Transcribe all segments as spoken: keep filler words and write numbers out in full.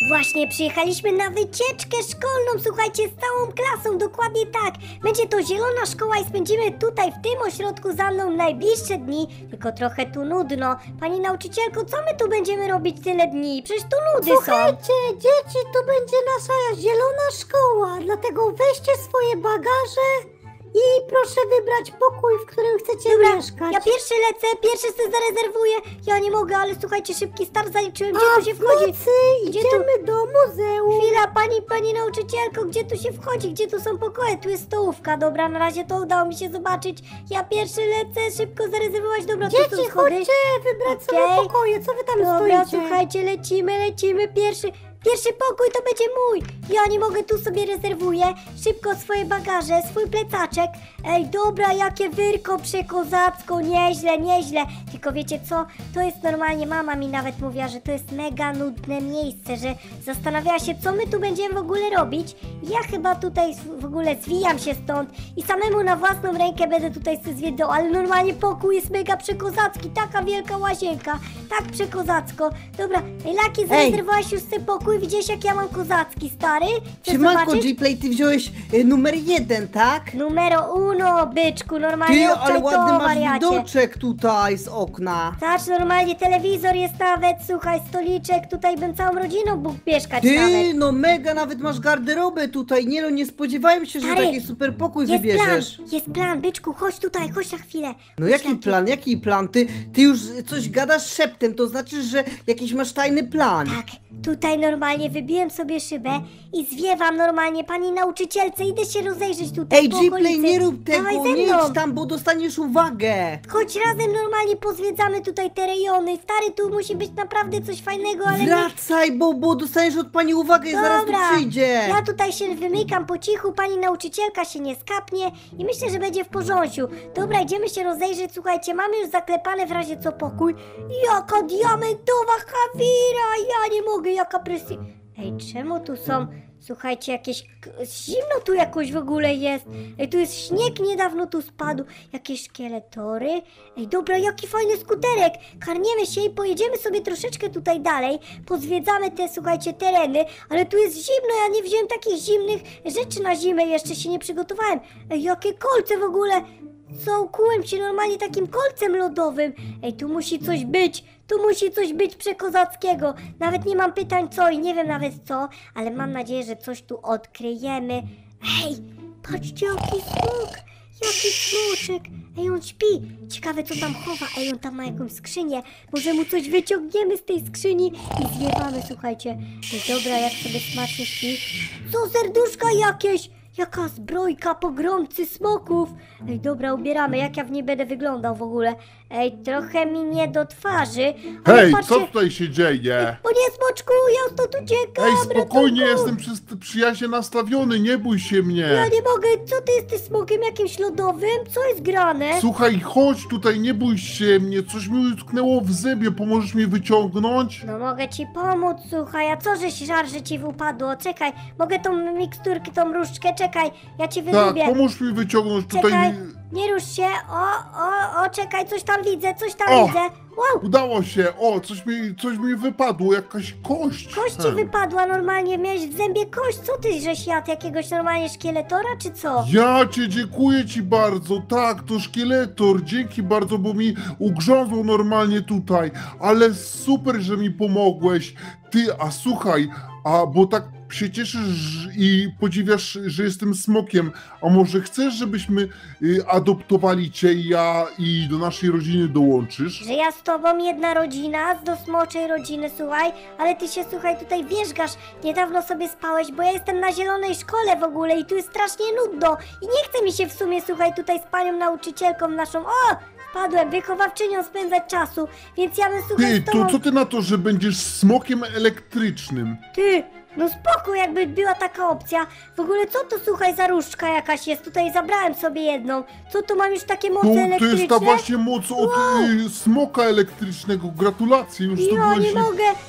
Właśnie przyjechaliśmy na wycieczkę szkolną, słuchajcie, z całą klasą, dokładnie tak. Będzie to zielona szkoła i spędzimy tutaj w tym ośrodku za mną najbliższe dni, tylko trochę tu nudno. Pani nauczycielko, co my tu będziemy robić tyle dni? Przecież tu nudy są. Słuchajcie, dzieci, to będzie nasza zielona szkoła, dlatego weźcie swoje bagaże i proszę wybrać pokój, w którym chcecie Dobra, mieszkać. ja pierwszy lecę, pierwszy sobie zarezerwuję. Ja nie mogę, ale słuchajcie, szybki start zaliczyłem. Gdzie A tu się w wchodzi? nocy Gdzie idziemy do muzeum. Chwila, pani, pani nauczycielko, gdzie tu się wchodzi? Gdzie tu są pokoje? Tu jest stołówka, dobra, na razie to udało mi się zobaczyć. Ja pierwszy lecę, szybko zarezerwować, dobra, tu są Dzieci, schody. chodźcie wybrać Okej. sobie pokoje, co wy tam Dobra, stoicie? słuchajcie, lecimy, lecimy, pierwszy... Pierwszy pokój to będzie mój! Ja nie mogę, tu sobie rezerwuję. Szybko swoje bagaże, swój plecaczek. Ej, dobra, jakie wyrko przekozacko, nieźle, nieźle. Tylko wiecie co? To jest normalnie, mama mi nawet mówiła, że to jest mega nudne miejsce, że zastanawiała się, co my tu będziemy w ogóle robić. Ja chyba tutaj w ogóle zwijam się stąd i samemu na własną rękę będę tutaj sobie zwiedzał, ale normalnie pokój jest mega przekozacki, taka wielka łazienka, tak przekozacko. Dobra, ej, Laki, zarezerwowałeś już sobie pokój? Widziałeś, jak ja mam kozacki, stary? Chcesz Siemanko, zobaczyć? G-Play, ty wziąłeś y, numer jeden, tak? Numero uno, byczku, normalnie Ty, obczaj ale to, ładny masz wariacie. widoczek tutaj z okna. Zobacz, normalnie telewizor jest nawet, słuchaj, stoliczek, tutaj bym całą rodziną mógł mieszkać Ty, nawet. no mega, nawet masz garderobę tutaj. Nie no, nie spodziewałem się, że Stary, taki super pokój Jest wybierzesz. plan, jest plan, byczku, chodź tutaj, chodź na chwilę. No Chodź, jaki Laki. plan, jaki plan? Ty, ty już coś gadasz szeptem, to znaczy, że jakiś masz tajny plan. Tak, tutaj normalnie wybiłem sobie szybę i zwiewam normalnie pani nauczycielce, idę się rozejrzeć tutaj Ej, po G-Play, okolicy. nie rób tego, Dawaj ze nie mną. idź tam, bo dostaniesz uwagę. Chodź razem normalnie pozwiedzamy tutaj te rejony. Stary, tu musi być naprawdę coś fajnego, ale nie... Wracaj, bo, bo dostaniesz od pani uwagę i zaraz tu Dobra, przyjdzie. ja tutaj się wymykam po cichu, pani nauczycielka się nie skapnie i myślę, że będzie w porządku. Dobra, idziemy się rozejrzeć, słuchajcie, mamy już zaklepane w razie co pokój. Jaka diamentowa kawira, ja nie mogę, jaka presja. Ej, czemu tu są, słuchajcie, jakieś... k- Zimno tu jakoś w ogóle jest. Ej, tu jest śnieg, niedawno tu spadł. Jakieś szkieletory. Ej, dobra, jaki fajny skuterek. Karniemy się i pojedziemy sobie troszeczkę tutaj dalej. Pozwiedzamy te, słuchajcie, tereny. Ale tu jest zimno, ja nie wziąłem takich zimnych rzeczy na zimę, jeszcze się nie przygotowałem. Ej, jakie kolce w ogóle. Co, ukułem się normalnie takim kolcem lodowym. Ej, tu musi coś być. Tu musi coś być przekozackiego. Nawet nie mam pytań co i nie wiem nawet co, ale mam nadzieję, że coś tu odkryjemy. Ej, patrzcie jaki smok, jaki smoczek. Ej, on śpi. Ciekawe co tam chowa. Ej, on tam ma jakąś skrzynię. Może mu coś wyciągniemy z tej skrzyni i zjewamy, słuchajcie. Ej, dobra, jak sobie smacznie śpi. Co, serduszka jakieś? Jaka zbrojka, pogromcy smoków. Ej, dobra, ubieramy, jak ja w niej będę wyglądał w ogóle. Ej, trochę mi nie do twarzy. Ale Hej, patrzcie... co tutaj się dzieje? O nie, smoczku, ja stąd uciekam. Ej, spokojnie, ratunku. jestem przy, przyjaźnie nastawiony, nie bój się Ja mnie. nie mogę, co ty jesteś smokiem jakimś lodowym? Co jest grane? Słuchaj, chodź tutaj, nie bój się mnie, coś mi utknęło w zębie, pomożesz mi wyciągnąć? No mogę ci pomóc, słuchaj, a co żeś żar, że ci upadło? Czekaj, mogę tą miksturkę, tą różdżkę, czekaj, ja ci Tak, wylubię. pomóż mi wyciągnąć tutaj. Czekaj, nie rusz się, o, o, o, czekaj, coś tam widzę, coś tam O! widzę. Wow, Udało się, o, coś mi, coś mi wypadło, jakaś kość. kość ci Hmm. wypadła normalnie, miałeś w zębie kość, co ty żeś jadł, jakiegoś normalnie szkieletora, czy co? Ja cię dziękuję ci bardzo, tak, to szkieletor, dzięki bardzo, bo mi ugrzązło normalnie tutaj, ale super, że mi pomogłeś. Ty, a słuchaj, a bo tak się cieszysz i podziwiasz, że jestem smokiem, a może chcesz, żebyśmy y, adoptowali cię, ja i do naszej rodziny dołączysz? Że ja z tobą jedna rodzina, do smoczej rodziny, słuchaj, ale ty się, słuchaj, tutaj wierzgasz, niedawno sobie spałeś, bo ja jestem na zielonej szkole w ogóle i tu jest strasznie nudno i nie chce mi się w sumie, słuchaj, tutaj z panią nauczycielką naszą, o, wpadłem, wychowawczynią spędzać czasu, więc ja bym, słuchaj, Ty, z tobą... to co ty na to, że będziesz smokiem elektrycznym? Ty, no spoko, jakby była taka opcja. W ogóle co to, słuchaj, za różdżka jakaś jest? Tutaj zabrałem sobie jedną. Co tu mam już takie moce To, to elektryczne? jest ta właśnie moc od Wow. y, smoka elektrycznego. Gratulacje, już Ja zdobyłeś nie mogę.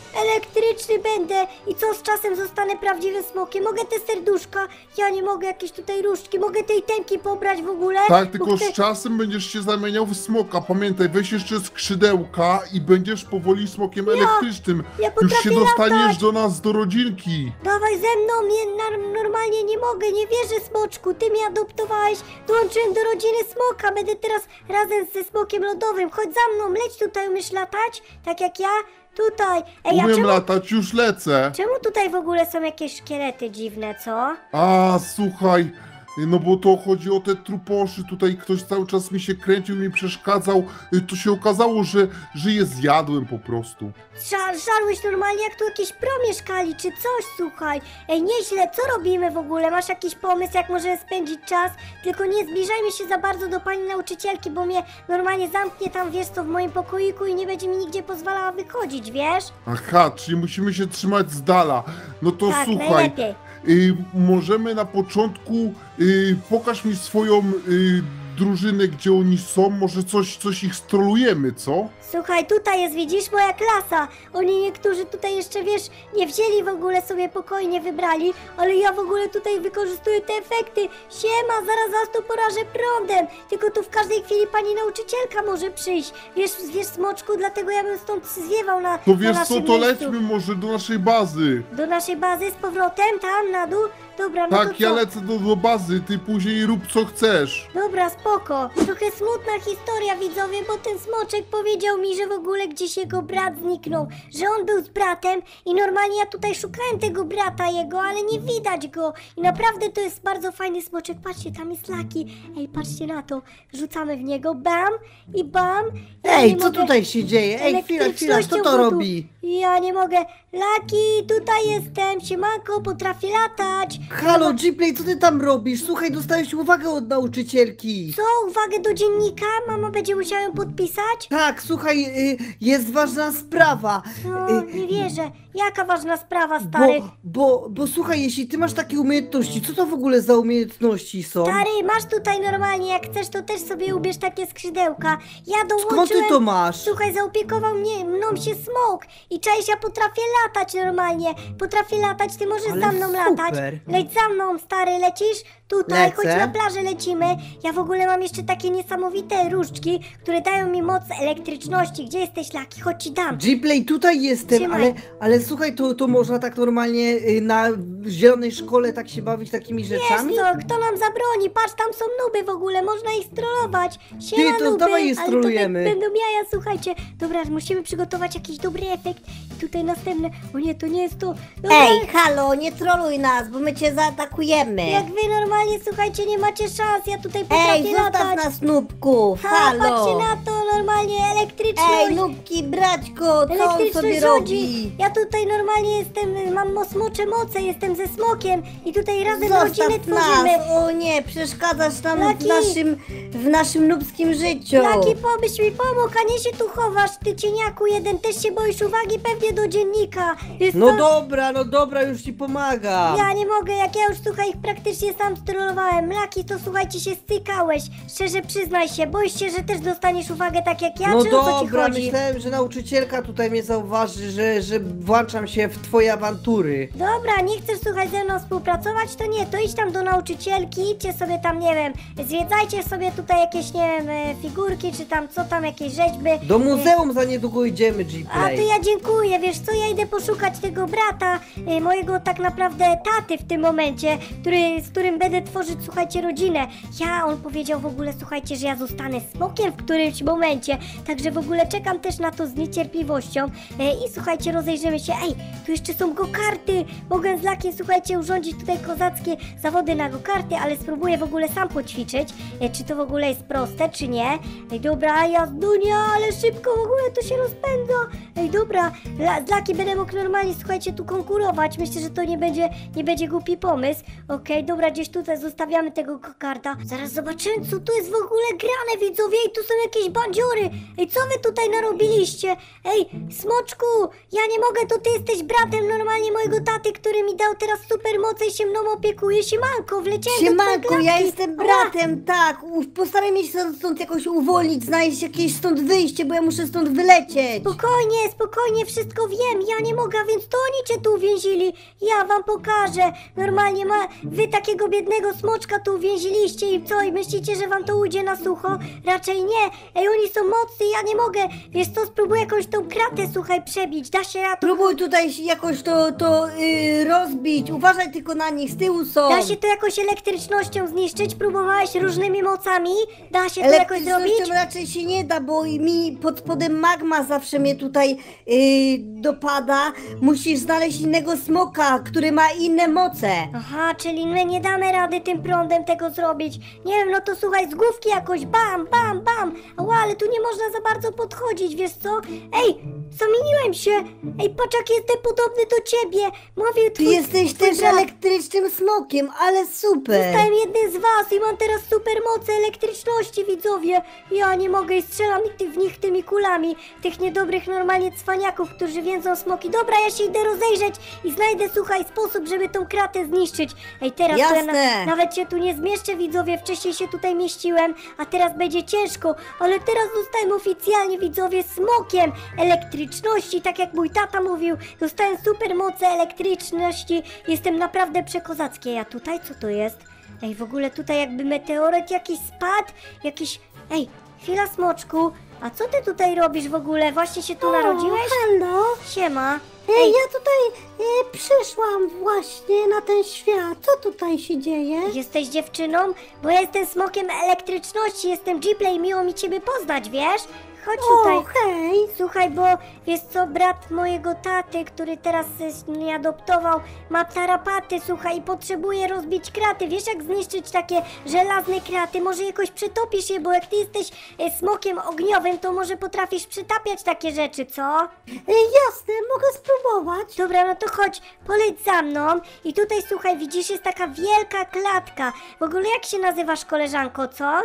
elektryczny będę i co, z czasem zostanę prawdziwym smokiem? Mogę te serduszka? Ja nie mogę, jakieś tutaj różdżki, mogę tej temki pobrać w ogóle? Tak, tylko Bo z chcę- czasem będziesz się zamieniał w smoka. Pamiętaj, weź jeszcze skrzydełka i będziesz powoli smokiem elektrycznym. ja Już potrafię się dostaniesz latać. do nas, do rodzinki. Dawaj ze mną, nie, na, normalnie nie mogę, nie wierzę, smoczku, ty mnie adoptowałeś, dołączyłem do rodziny smoka, będę teraz razem ze smokiem lodowym, chodź za mną, leć tutaj, umiesz latać, tak jak ja, tutaj. Ej, a Umiem czemu, latać, już lecę. czemu tutaj w ogóle są jakieś szkielety dziwne, co? A, słuchaj, no bo to chodzi o te truposzy, tutaj ktoś cały czas mi się kręcił, mi przeszkadzał, Y, to się okazało, że, że je zjadłem po prostu. Żar, żarłeś normalnie, jak tu jakieś pro mieszkali, czy coś, słuchaj. Ej, nieźle, co robimy w ogóle? Masz jakiś pomysł, jak możemy spędzić czas? Tylko nie zbliżajmy się za bardzo do pani nauczycielki, bo mnie normalnie zamknie tam, wiesz co, w moim pokoiku i nie będzie mi nigdzie pozwalała wychodzić, wiesz? Aha, czyli musimy się trzymać z dala. No to Tak, słuchaj, najlepiej. y, możemy na początku, y, pokaż mi swoją y, drużynę, gdzie oni są, może coś, coś ich strolujemy, co? Słuchaj, tutaj jest, widzisz, moja klasa. Oni niektórzy tutaj jeszcze, wiesz, nie wzięli w ogóle sobie pokoju, nie wybrali, ale ja w ogóle tutaj wykorzystuję te efekty. Siema, zaraz was tu porażę prądem. Tylko tu w każdej chwili pani nauczycielka może przyjść. Wiesz, wiesz, smoczku, dlatego ja bym stąd zwiewał na, To na wiesz co, naszym to miejscu. lećmy może do naszej bazy. Do naszej bazy z powrotem, tam, na dół? Dobra, no to Tak, co? ja lecę do, do bazy, ty później rób co chcesz. Dobra, spoko. Trochę smutna historia, widzowie, bo ten smoczek powiedział mi, że w ogóle gdzieś jego brat zniknął, że on był z bratem i normalnie ja tutaj szukałem tego brata jego, ale nie widać go. I naprawdę to jest bardzo fajny smoczek. Patrzcie, tam jest Laki. Ej, patrzcie na to. Rzucamy w niego, bam i bam. Ja Ej, nie co mogę- tutaj się dzieje? Ej, chwila, chwila, kto Elektrycznością to go tu- robi? Ja nie mogę. Laki, tutaj jestem. Siemanko, potrafię latać. Halo, Gplay, co ty tam robisz? Słuchaj, dostałeś uwagę od nauczycielki. Co? Uwagę do dziennika? Mama będzie musiała ją podpisać? Tak, słuchaj, y, jest ważna sprawa. No, Y, nie wierzę. Jaka ważna sprawa, Bo, stary? bo, bo słuchaj, jeśli ty masz takie umiejętności, co to w ogóle za umiejętności są? Stary, masz tutaj normalnie, jak chcesz, to też sobie ubierz takie skrzydełka. Ja dołączyłem... Skąd ty to masz? Słuchaj, zaopiekował mnie, mną się smok. I cześć, ja potrafię latać normalnie. Potrafię latać, ty możesz Ale za mną super. latać. Leć za mną, stary, lecisz? Tutaj, Lecę. chodź na plażę lecimy. Ja w ogóle mam jeszcze takie niesamowite różdżki, które dają mi moc elektryczności. Gdzie jesteś, Laki? Chodź ci dam. Gplay, tutaj jestem, Trzymaj. ale, ale słuchaj, to, to można tak normalnie y, na zielonej szkole tak się bawić takimi rzeczami? Wiesz co, kto nam zabroni? Patrz, tam są nuby w ogóle, można ich strollować. Siema, Ty, to nuby, dawaj je ale strolujemy. tutaj będą jaja, słuchajcie. Dobra, musimy przygotować jakiś dobry efekt. I tutaj następne. O nie, to nie jest to. Dobra, Ej, halo, nie troluj nas, bo my cię zaatakujemy. jak wy normalnie, słuchajcie, nie macie szans, ja tutaj Ej, potrafię zostaw latać. nas, nubków, Ha, halo. patrzcie na to, normalnie elektryczność. Ej, nubki, braćko, co on Elektryczność sobie rządzi. robi? Ja tutaj normalnie jestem, mam mo- smocze moce, jestem ze smokiem i tutaj razem rodzinę Zostaw tworzymy. nas, o nie, przeszkadzasz nam w Laki. naszym, w naszym nubskim życiu. Laki, pomyśl mi, pomógł, a nie się tu chowasz, ty cieniaku jeden, też się boisz uwagi pewnie do dziennika. Wiesz No co? dobra, no dobra, już ci pomagam. Ja nie mogę, jak ja już słuchaj ich praktycznie sam strollowałem. Laki, to słuchajcie, się stykałeś. Szczerze przyznaj się, boisz się, że też dostaniesz uwagę tak jak ja, No czy o co ci dobra, chodzi? myślałem, że nauczycielka tutaj mnie zauważy, że, że włączam się w twoje awantury. Dobra, nie chcesz słuchaj ze mną współpracować, to nie, to idź tam do nauczycielki, idźcie sobie tam, nie wiem, zwiedzajcie sobie tutaj jakieś, nie wiem, e, figurki, czy tam co tam, jakieś rzeźby. Do muzeum za niedługo idziemy, A to Gplay. ja dziękuję, wiesz co, ja idę poszukać tego brata, y, mojego tak naprawdę taty w tym momencie, który, z którym będę tworzyć, słuchajcie, rodzinę. Ja, on powiedział w ogóle, słuchajcie, że ja zostanę smokiem w którymś momencie, także w ogóle czekam też na to z niecierpliwością y, i słuchajcie, rozejrzymy się, ej, tu jeszcze są go-karty, mogę z Lakiem, słuchajcie, urządzić tutaj kozackie zawody na go-karty, ale spróbuję w ogóle sam poćwiczyć, y, czy to w ogóle jest proste, czy nie. Ej, dobra, jazdunia, ale szybko w ogóle to się rozpędza. Ej, dobra, La, z Laki będę mógł normalnie, słuchajcie, tu konkurować. Myślę, że to nie będzie, nie będzie głupi pomysł. Okej, dobra, gdzieś tutaj zostawiamy tego karta. Zaraz zobaczymy, co tu jest w ogóle grane, widzowie. I tu są jakieś bandziory. sorry. Ej, co wy tutaj narobiliście? Ej, Smoczku, ja nie mogę, to ty jesteś bratem normalnie mojego taty, który mi dał teraz supermoce i się mną opiekuje. Siemanko, wleciałem do Siemanko, twojej ja klatki. jestem Ała. bratem, tak. U- Postaraj się stąd, stąd jakoś uwolnić, znaleźć jakieś stąd wyjście, bo ja muszę stąd wylecieć. Spokojnie, spokojnie, wszystko wiem, ja nie mogę, a więc to oni cię tu uwięzili. Ja wam pokażę. Normalnie ma, wy takiego biednego smoczka tu uwięziliście i co, i myślicie, że wam to ujdzie na sucho? Raczej nie. Ej, oni są mocni, ja nie mogę. Wiesz co, spróbuję jakąś tą kratę, słuchaj, przebić. Da się rato... Próbuj tutaj się jakoś to, to yy, rozbić. Uważaj tylko na nich, z tyłu są. Da się to jakoś elektrycznością zniszczyć? Próbowałeś różnymi mocami? Da się to jakoś zrobić? Elektrycznością raczej się nie da, bo mi pod spodem magma zawsze mnie tutaj yy, dopada. Musisz znaleźć innego smoka, który ma inne moce. Aha, czyli my nie damy rady tym prądem tego zrobić. Nie wiem, no to słuchaj, z główki jakoś bam, bam, bam. Ała, ale tu nie można za bardzo podchodzić, wiesz co? Ej, zamieniłem się. Ej, patrz jak jestem podobny do ciebie. Mówił Ty twój, jesteś twój też brat. elektrycznym smokiem, ale super. Zostałem jednym z was i mam teraz supermoce elektryczności, widzowie. Ja nie mogę i strzelam w nich tymi kulami. Tych niedobrych normalnie cwaniaków, którzy więzą smoki. Dobra, ja się idę rozejrzeć i znajdę, słuchaj, sposób, żeby tą kratę zniszczyć. Ej, teraz to ja na, Jasne. nawet się tu nie zmieszczę, widzowie. Wcześniej się tutaj mieściłem, a teraz będzie ciężko. Ale teraz zostałem oficjalnie, widzowie, smokiem elektryczności, tak jak mój tata mówił. Dostałem supermoce elektryczności. Jestem naprawdę przekozackie. Ja tutaj, co to jest? Ej, w ogóle tutaj jakby meteoryt jakiś spadł, jakiś... Ej, chwila, Smoczku, a co ty tutaj robisz w ogóle? Właśnie się tu narodziłeś? Halo? Siema. Ej, ja tutaj e, przyszłam właśnie na ten świat. Co tutaj się dzieje? Jesteś dziewczyną? Bo ja jestem smokiem elektryczności, jestem Gplay, miło mi ciebie poznać, wiesz? Chodź tutaj. O, hej. Słuchaj, bo wiesz co, brat mojego taty, który teraz y, mnie adoptował, ma tarapaty, słuchaj, i potrzebuje rozbić kraty. Wiesz jak zniszczyć takie żelazne kraty? Może jakoś przetopisz je, bo jak ty jesteś y, smokiem ogniowym, to może potrafisz przytapiać takie rzeczy, co? E, jasne, mogę spróbować. Dobra, no to chodź, poleć za mną. I tutaj, słuchaj, widzisz, jest taka wielka klatka. W ogóle jak się nazywasz, koleżanko, co? E,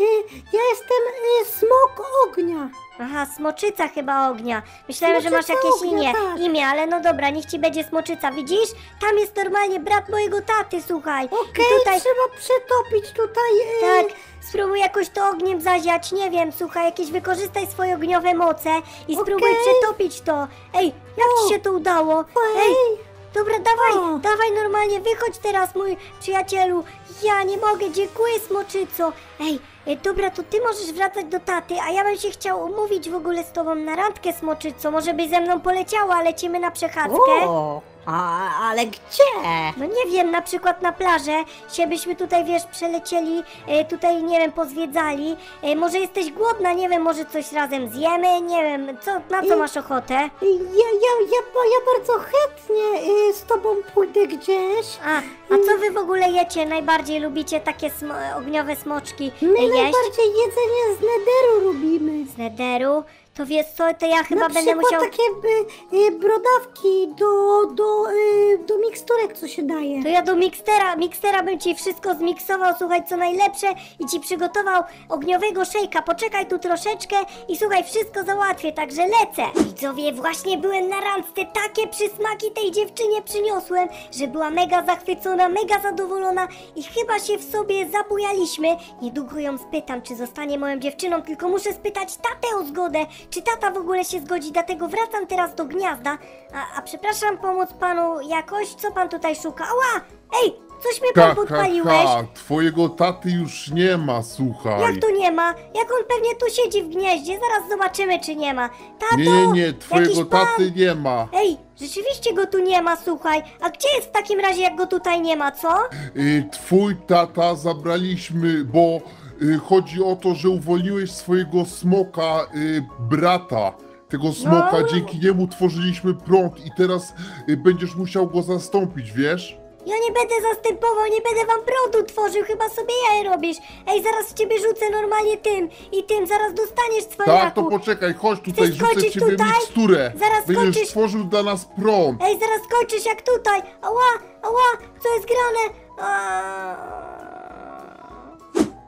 ja jestem e, smok ognia. Aha, smoczyca chyba ognia. Myślałem, że masz Smoczyca jakieś ognia, imię, tak. imię, ale no dobra, niech ci będzie smoczyca, widzisz? Tam jest normalnie brat mojego taty, słuchaj. Okej, I tutaj, trzeba przetopić tutaj. E, tak, spróbuj jakoś to ogniem zaziać, nie wiem, słuchaj, jakieś wykorzystaj swoje ogniowe moce i spróbuj Okej. przetopić to. Ej, jak O. ci się to udało? Ej, Ej, dobra, dawaj, O. dawaj normalnie, wychodź teraz, mój przyjacielu. Ja nie mogę, dziękuję, smoczyco. Ej, e, dobra, to ty możesz wracać do taty, a ja bym się chciał umówić w ogóle z tobą na randkę, smoczyco. Może byś ze mną poleciała, lecimy na przechadzkę. O, a, ale gdzie? No nie wiem, na przykład na plażę się byśmy tutaj, wiesz, przelecieli, e, tutaj, nie wiem, pozwiedzali. E, może jesteś głodna, nie wiem, może coś razem zjemy, nie wiem, co, na co I- masz ochotę? ja, ja, ja, ja bardzo chętnie e, z tobą pójdę gdzieś. A, a co wy w ogóle jecie? Najbardziej lubicie takie smo- ogniowe smoczki My e, jeść? najbardziej jedzenie z nederu robimy. Z nederu? To wiesz co, to ja chyba Na będę przykład musiał... takie e, e, brodawki do, do, e, do miksturek, co się daje. To ja do mikstera, mikstera bym ci wszystko zmiksował, słuchaj, co najlepsze i ci przygotował ogniowego szejka. Poczekaj tu troszeczkę i słuchaj, wszystko załatwię, także lecę. Widzowie, właśnie byłem na randce, takie przysmaki tej dziewczynie przyniosłem, że była mega zachwycona, mega zadowolona i chyba się w sobie zabujaliśmy. Niedługo ją spytam, czy zostanie moją dziewczyną, tylko muszę spytać tatę o zgodę, czy tata w ogóle się zgodzi, dlatego wracam teraz do gniazda. A, a przepraszam, pomóc panu jakoś? Co pan tutaj szuka? Ała! Ej, coś mnie pan Ha, ha, podpaliłeś? ha, twojego taty już nie ma, słuchaj. Jak to nie ma? Jak on pewnie tu siedzi w gnieździe? Zaraz zobaczymy, czy nie ma. Tato! Nie, nie, nie, twojego jakiś pan... taty nie ma. Ej, rzeczywiście go tu nie ma, słuchaj. A gdzie jest w takim razie, jak go tutaj nie ma, co? Y, Twój tata zabraliśmy, bo y, chodzi o to, że uwolniłeś swojego smoka, y, brata. Tego smoka, No. dzięki niemu tworzyliśmy prąd i teraz y, będziesz musiał go zastąpić, wiesz? Ja nie będę zastępował, nie będę wam prądu tworzył, chyba sobie jaje robisz. Ej, zaraz w ciebie rzucę normalnie tym i tym, zaraz dostaniesz cwaniaku. Tak, to poczekaj, chodź tutaj, Chcesz rzucę skończyć ciebie tutaj? miksturę. Zaraz Będziesz skończysz- tworzył dla nas prąd. Ej, zaraz kończysz jak tutaj! Ała, ała, co jest grane? Aaaa.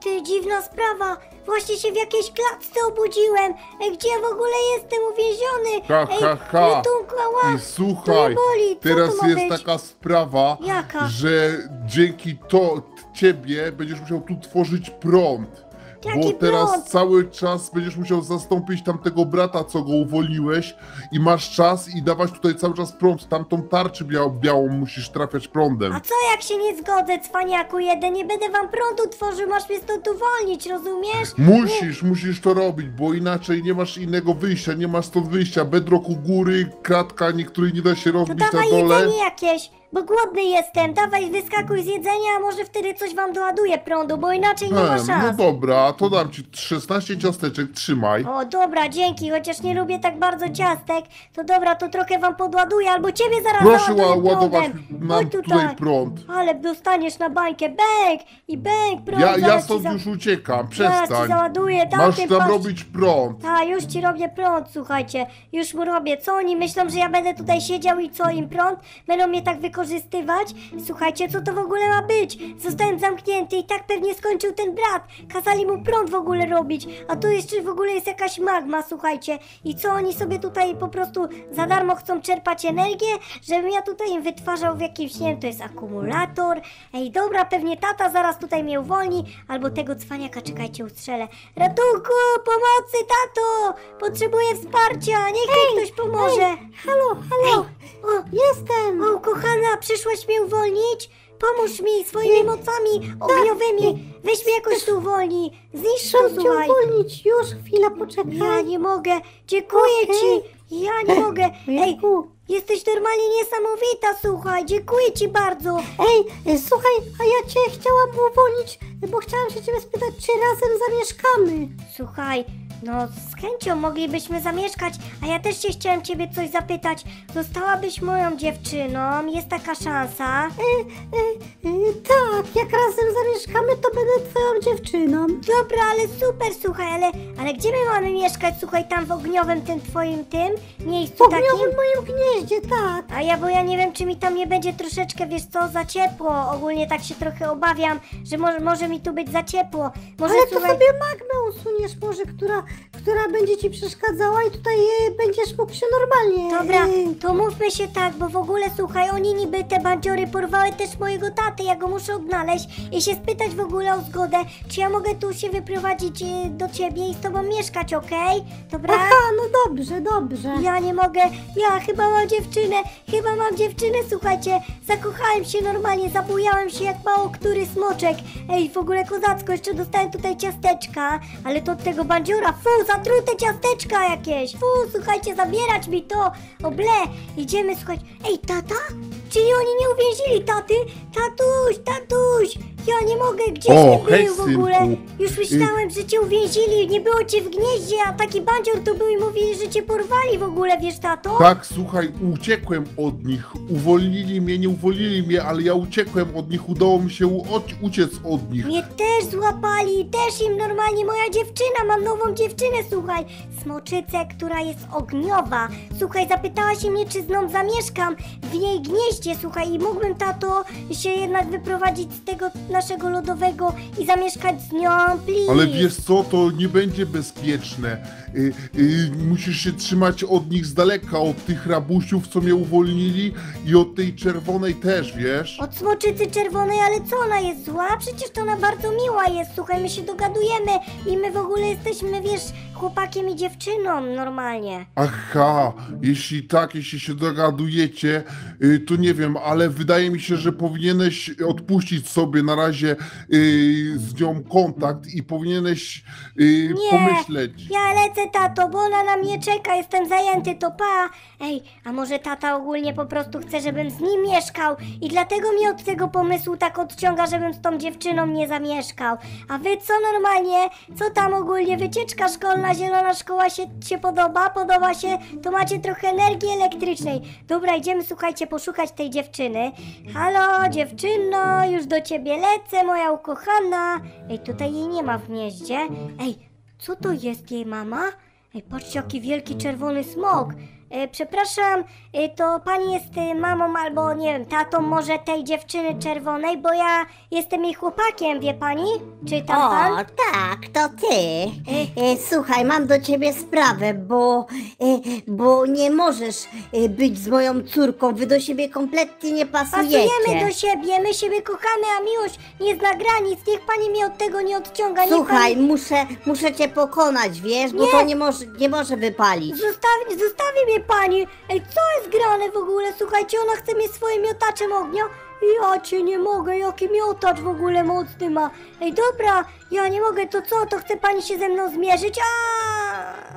ty, dziwna sprawa. Właśnie się w jakiejś klatce obudziłem. Ej, gdzie ja w ogóle jestem uwięziony? Ha, Ej, ha, ha. ratunku, ała. I To słuchaj, mnie boli. Co teraz to ma jest być? taka sprawa, Jaka? że dzięki to ciebie będziesz musiał tu tworzyć prąd. Jaki Bo teraz prąd? cały czas będziesz musiał zastąpić tamtego brata, co go uwolniłeś i masz czas i dawać tutaj cały czas prąd. Tamtą tarczę biał, białą musisz trafiać prądem. A co jak się nie zgodzę, cwaniaku jeden? Nie będę wam prądu tworzył, masz mnie stąd uwolnić, rozumiesz? Musisz, musisz to robić, bo inaczej nie masz innego wyjścia, nie masz stąd wyjścia. Bedrock u góry, kratka, niektórej nie da się To rozbić na dawaj dole. jedzenie jakieś, bo głodny jestem. Dawaj, wyskakuj z jedzenia, a może wtedy coś wam doładuje prądu, bo inaczej nie ma Em, szans. no dobra, to dam ci szesnaście ciasteczek, trzymaj. O, dobra, dzięki, chociaż nie lubię tak bardzo ciastek, to dobra, to trochę wam podładuję, albo ciebie zaraz Proszę załaduję ła- ładować prądem. nam Chodź tutaj prąd. Ale dostaniesz na bańkę, bęk i bęk, prąd. Ja, ja zaraz ci stąd za- już uciekam, Zaraz ci przestań. załaduję, Masz tamtym tam patrz- robić prąd. A, już ci robię prąd, słuchajcie, już mu robię. Co oni myślą, że ja będę tutaj siedział i co im prąd? Będą mnie tak wykorzystywać? Słuchajcie, co to w ogóle ma być? Zostałem zamknięty i tak pewnie skończył ten brat. Kazali mu prąd w ogóle robić, a tu jeszcze w ogóle jest jakaś magma, słuchajcie. I co oni sobie tutaj po prostu za darmo chcą czerpać energię? Żebym ja tutaj im wytwarzał w jakimś, nie wiem, to jest akumulator. Ej, dobra, pewnie tata zaraz tutaj mnie uwolni, albo tego cwaniaka, czekajcie, ustrzelę. Ratunku, pomocy, tato! Potrzebuję wsparcia, niech mi ktoś pomoże. Halo, halo, O, jestem. o, kochana, przyszłaś mnie uwolnić? Pomóż mi swoimi mocami ogniowymi. Weź mnie jakoś tu uwolnij. Zniszcz to, Muszę cię słuchaj. uwolnić, już chwila, poczekaj. Ja nie mogę. Dziękuję Okej. ci. Ja nie mogę. Ej, Ojejku. jesteś normalnie niesamowita, słuchaj. Dziękuję ci bardzo. Ej, e, słuchaj, a ja cię chciałam uwolnić, bo chciałam się ciebie spytać, czy razem zamieszkamy. Słuchaj, no z chęcią moglibyśmy zamieszkać, a ja też się chciałem ciebie coś zapytać. Zostałabyś moją dziewczyną, jest taka szansa. E, e, e, tak, jak razem zamieszkamy, to będę twoją dziewczyną. Dobra, ale super, słuchaj, ale, ale gdzie my mamy mieszkać, słuchaj, tam w ogniowym tym twoim tym miejscu W takim? ogniowym moim gnieździe, tak. A ja, bo ja nie wiem, czy mi tam nie będzie troszeczkę, wiesz co, za ciepło. Ogólnie tak się trochę obawiam, że może, może mi tu być za ciepło. Może, Ale to słuchaj, sobie magmę usuniesz może, która, która będzie ci przeszkadzała i tutaj e, będziesz mógł się normalnie... Dobra, e, to mówmy się tak, bo w ogóle słuchaj, oni niby te bandziory porwały też mojego taty, ja go muszę odnaleźć i się spytać w ogóle o zgodę, czy ja mogę tu się wyprowadzić e, do ciebie i z tobą mieszkać, okej? Dobra? Aha, no dobrze, dobrze. Ja nie mogę, ja chyba mam dziewczynę, chyba mam dziewczynę, słuchajcie, zakochałem się normalnie, zabujałem się jak mało który smoczek. Ej, w ogóle kozacko, jeszcze dostałem tutaj ciasteczka, ale to od tego bandziora, fu, zatrute ciasteczka jakieś, fu, słuchajcie, zabierać mi to, oble, idziemy, słuchać, ej, tata? Czyli oni nie uwięzili taty? Tatuś, tatuś, ja nie mogę, gdzieś O, ty hej, był w ogóle? synku. Już myślałem, że cię uwięzili, nie było cię w gnieździe, a taki bandzior tu był i mówili, że cię porwali w ogóle, wiesz, tato? Tak, słuchaj, uciekłem od nich. Uwolnili mnie, nie uwolnili mnie, ale ja uciekłem od nich, udało mi się u- uciec od nich. Mnie też złapali, też im normalnie, moja dziewczyna, mam nową dziewczynę, słuchaj, smoczycę, która jest ogniowa. Słuchaj, zapytała się mnie, czy z nią zamieszkam w jej gnieździe, słuchaj, i mógłbym, tato, się jednak wyprowadzić z tego naszego lodowego i zamieszkać z nią, please. Ale wiesz co, to nie będzie bezpieczne. Y, y, musisz się trzymać od nich z daleka, od tych rabusiów, co mnie uwolnili i od tej czerwonej też, wiesz? Od smoczycy czerwonej, ale co, ona jest zła? Przecież to ona bardzo miła jest, słuchaj, my się dogadujemy i my w ogóle jesteśmy, wiesz, chłopakiem i dziewczyną normalnie. Aha, jeśli tak, jeśli się dogadujecie, y, to nie wiem, ale wydaje mi się, że powinieneś odpuścić sobie na razie y, z nią kontakt i powinieneś y, Nie, pomyśleć. ja lecę, tato, bo ona na mnie czeka, jestem zajęty, to pa. Ej, a może tata ogólnie po prostu chce, żebym z nim mieszkał i dlatego mnie od tego pomysłu tak odciąga, żebym z tą dziewczyną nie zamieszkał. A wy co normalnie? Co tam ogólnie? Wycieczka szkolna, zielona szkoła się, się podoba? Podoba się? To macie trochę energii elektrycznej. Dobra, idziemy, słuchajcie, poszukać tej dziewczyny. Halo, dziewczyno, już do ciebie lecę, moja ukochana. Ej, tutaj jej nie ma w gnieździe. Ej, co to jest jej mama? Ej, patrzcie, jaki wielki czerwony smok. E, przepraszam, e, to pani jest e, mamą albo nie wiem, tatą może tej dziewczyny czerwonej, bo ja jestem jej chłopakiem, wie pani? Czy tam O, pan? tak, to ty. E, słuchaj, mam do ciebie sprawę, bo, e, bo nie możesz e, być z moją córką. Wy do siebie kompletnie nie pasujecie. Pasujemy do siebie, my siebie kochamy, a miłość nie zna granic. Niech pani mnie od tego nie odciąga. Niech Słuchaj, pani... muszę, muszę cię pokonać, wiesz, bo Nie. to nie może, nie może wypalić. Zostawi, zostawi mnie pani! Ej, co jest grane w ogóle? Słuchajcie, ona chce mnie swoim miotaczem ognia. Ja cię nie mogę, jaki miotacz w ogóle mocny ma. Ej, dobra, ja nie mogę, to co? To chce pani się ze mną zmierzyć? A!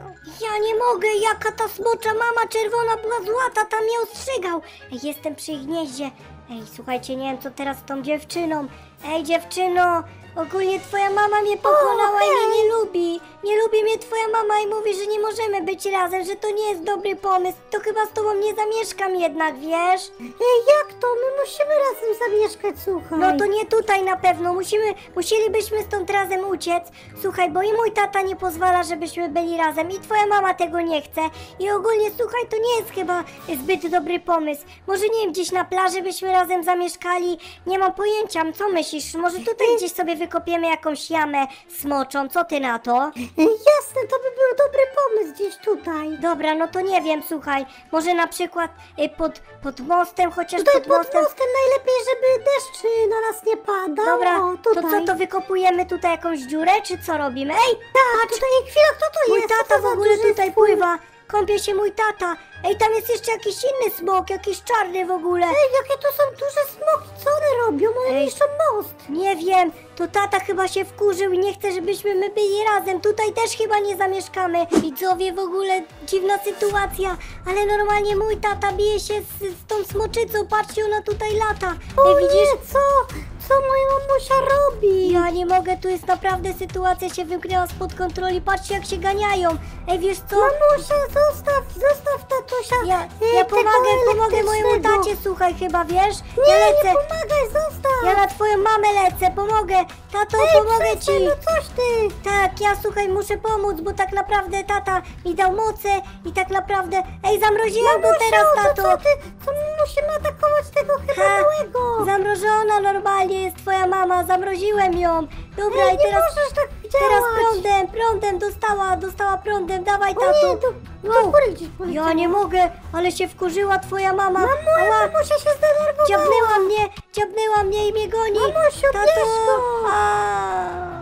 Ja nie mogę, jaka ta smocza mama czerwona była zła, tata mnie ostrzegał. Ej, jestem przy ich gnieździe. Ej, słuchajcie, nie wiem co teraz z tą dziewczyną. Ej, dziewczyno, ogólnie twoja mama mnie pokonała i mnie nie lubi. Nie lubi mnie twoja mama i mówi, że nie możemy być razem, że to nie jest dobry pomysł. To chyba z tobą nie zamieszkam jednak, wiesz? Ej, jak to? My musimy razem zamieszkać, słuchaj. No to nie tutaj na pewno, musimy, musielibyśmy stąd razem uciec. Słuchaj, bo i mój tata nie pozwala, żebyśmy byli razem i twoja mama tego nie chce. I ogólnie, słuchaj, to nie jest chyba zbyt dobry pomysł. Może nie wiem, gdzieś na plaży byśmy razem zamieszkali. Nie mam pojęcia, co myślisz? Może tutaj gdzieś sobie wykopiemy jakąś jamę smoczą, co ty na to? Ej, jasne, to by był dobry pomysł gdzieś tutaj. Dobra, no to nie wiem, słuchaj, może na przykład y, pod, pod mostem, chociaż Tutaj pod pod mostem... mostem najlepiej, żeby deszcz y, na nas nie padał. Dobra, o, to tutaj. co, to wykopujemy tutaj jakąś dziurę, czy co robimy? Ej, Tak, tutaj chwila, kto to mój jest? Co tata to w za ogóle duży tutaj stwór? pływa. Kąpie się mój tata. Ej, tam jest jeszcze jakiś inny smok, jakiś czarny w ogóle. Ej, jakie to są duże smoki, co one robią? One Ej. niszczą most. Nie wiem, to tata chyba się wkurzył i nie chce, żebyśmy my byli razem. Tutaj też chyba nie zamieszkamy. Widzowie, w ogóle dziwna sytuacja, ale normalnie mój tata bije się z, z tą smoczycą. Patrzcie, ona tutaj lata. O Ej, widzisz? nie, co? Co moja mamusia robi? Ja nie mogę, tu jest naprawdę sytuacja się wymknęła spod kontroli. Patrzcie, jak się ganiają. Ej, wiesz co? Mamusia, zostaw, zostaw tatusia. Ja, y, ja tego pomagę, pomogę mojemu elektrycznego. tacie, słuchaj, chyba, wiesz? Nie, Ja nie lecę, pomagaj, zostaw. ja na twoją mamę lecę, pomogę. Tato, Ej, pomogę przestań, ci. no coś ty. Tak, ja słuchaj, muszę pomóc, bo tak naprawdę tata mi dał moce i tak naprawdę... Ej, zamroziłem go Mamusiu, teraz, to tato. co ty? Co my musimy atakować tego chyba Ha, małego? zamrożona normalnie jest twoja mama, zamroziłem ją. Dobra, Ej, i nie teraz... możesz tak Teraz działać. prądem, prądem dostała, dostała prądem, dawaj O tato. nie, to, to Wow. góry gdzieś poleciało. Ja nie mogę, ale się wkurzyła twoja mama. Moja Ała, mamusia się zdenerwowała. dziabnęła mnie, dziabnęła mnie i mnie goni. Mamusiu, Tato, bierz go. a.